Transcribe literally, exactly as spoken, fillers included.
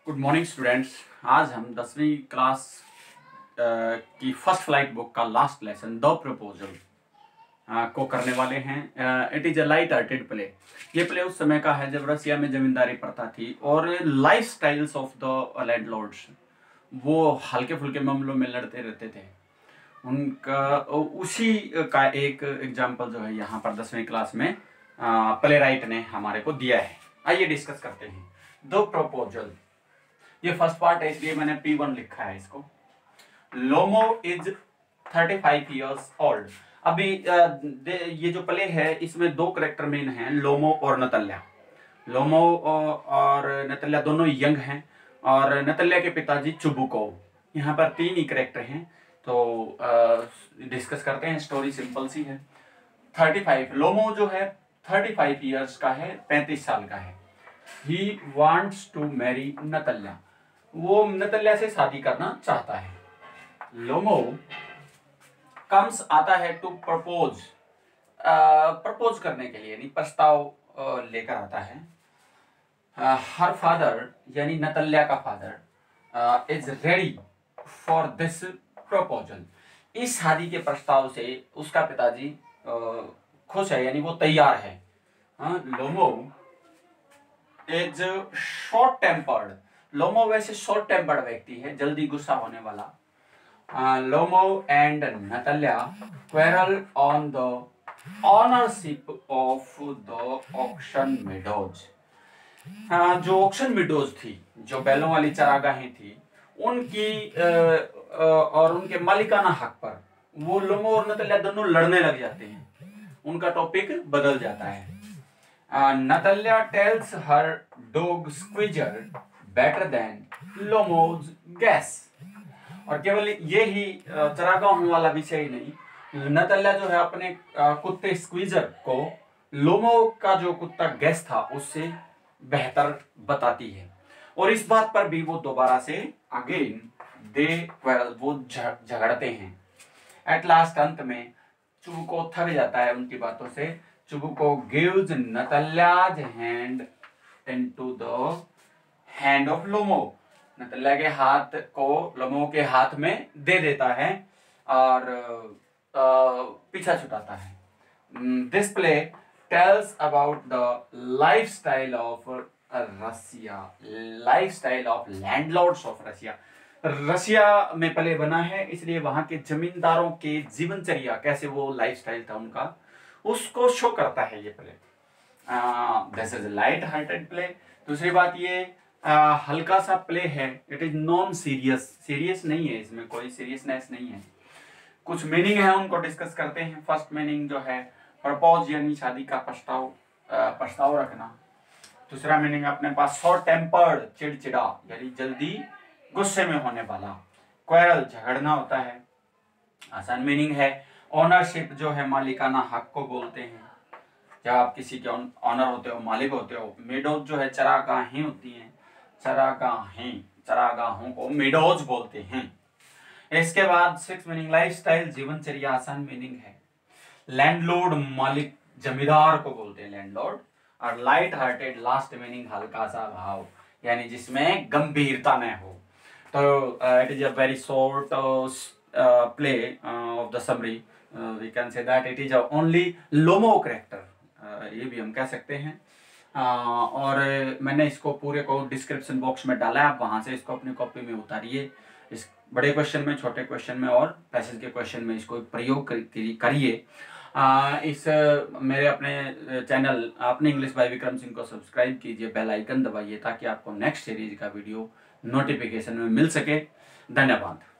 Good morning students. आज हम दसवीं क्लास की फर्स्ट फ्लाइट बुक का लास्ट लेसन द प्रपोजल को करने वाले हैं। It is a light hearted play. ये प्ले उस समय का है जब रसिया में जमींदारी प्रथा थी और life styles of the landlords वो हल्के फुल्के मामलों में लड़ते रहते थे। उनका उसी का एक एग्जाम्पल जो है यहाँ पर दसवीं क्लास में प्ले राइट ने हमारे को दिया है। आइए डिस्कस करते हैं द प्रपोजल। ये फर्स्ट पार्ट है इसलिए मैंने पी वन लिखा है इसको। Lomov is thirty five years old. अभी ये जो प्ले है इसमें दो करेक्टर मेन हैं, लोमो और नतल्या। लोमो और नतल्या दोनों यंग हैं और नतल्या के पिताजी चुबुकोव। यहाँ पर तीन ही करेक्टर हैं तो डिस्कस करते हैं। स्टोरी सिंपल सी है। थर्टी फाइव लोमो जो है थर्टी फाइव ईयर्स का है, पैंतीस साल का है। He wants to marry Natalya. वो नतल्या से शादी करना चाहता है। लोमो कम्स आता है टू प्रपोज, प्रपोज करने के लिए, यानी प्रस्ताव लेकर आता है। हर फादर यानी नतल्या का father is ready for this proposal. इस शादी के प्रस्ताव से उसका पिताजी खुश है, यानी वो तैयार है। Lomov is short tempered. Lomov वैसे शॉर्ट टेम्पर्ड व्यक्ति है, जल्दी गुस्सा होने वाला। Lomov and Natalya quarrel on the ownership of the oxen meadows. जो ऑक्शन मेडोज थी, जो बैलों वाली चरागाहें थी, उनकी आ, आ, और उनके मालिकाना हक पर वो लोमो और नतल्या दोनों लड़ने लग जाते हैं। उनका टॉपिक बदल जाता है। Natalya tells her dog Squeezer better than Lomov's Guess. और केवल ये ही चरागाहों वाला विषय ही नहीं, नतल्या जो है अपने कुत्ते स्क्वीजर को लोमो का जो कुत्ता गैस था उससे बेहतर बताती है। और इस बात पर भी वो दोबारा से अगेन दे क्वेरल, वो झगड़ते हैं। एट लास्ट अंत में चुबुको थक जाता है उनकी बातों से। Chubukov gives Natalya's hand into the hand of Lomov. Natalya के हाथ को लोमो के हाथ में दे देता है और पीछा छुटाता है। This play tells about the lifestyle of Russia, lifestyle of landlords of Russia. Russia में प्ले बना है इसलिए वहां के जमींदारों के जीवनचर्या, कैसे वो लाइफस्टाइल था उनका, उसको शो करता है ये play. This is light hearted play. दूसरी बात ये Uh, हल्का सा प्ले है। It is non serious, serious नहीं है, इसमें कोई सीरियसनेस नहीं है। कुछ मीनिंग है उनको डिस्कस करते हैं। फर्स्ट मीनिंग जो है प्रपोज यानी शादी का प्रस्ताव प्रस्ताव रखना। दूसरा मीनिंग अपने पास शॉर्ट टेम्पर्ड, चिड़चिड़ा यानी जल्दी गुस्से में होने वाला। क्वेरल झगड़ना होता है। आसान मीनिंग है ओनरशिप जो है मालिकाना हक को बोलते हैं। जब आप किसी के ऑनर होते हो, मालिक होते हो। मेडोज जो है चरागाहें होती हैं, चरागाहें चरागाहों को मेडोज बोलते हैं। इसके बाद सिक्स मीनिंग लाइफस्टाइल, जीवनचर्या आसान मीनिंग है। लैंडलॉर्ड मालिक, जमींदार को बोलते हैं लैंडलॉर्ड। और लाइट हार्टेड लास्ट मीनिंग हल्का सा भाव, यानी जिसमें गंभीरता न हो। तो it is a very short play of the summary. We can say that it is only Lomov character, ये भी हम कह सकते हैं। आ, और मैंने इसको पूरे को डिस्क्रिप्शन बॉक्स में डाला है, आप वहां से इसको अपनी कॉपी में उतारिए। इस बड़े क्वेश्चन में, छोटे क्वेश्चन में और पैसेज के क्वेश्चन में इसको प्रयोग करिए। इस मेरे अपने चैनल आपने इंग्लिश बाय विक्रम सिंह को सब्सक्राइब कीजिए, बेल आइकन दबाइए ताकि आपको नेक्स्ट सीरीज का वीडियो नोटिफिकेशन में मिल सके। धन्यवाद।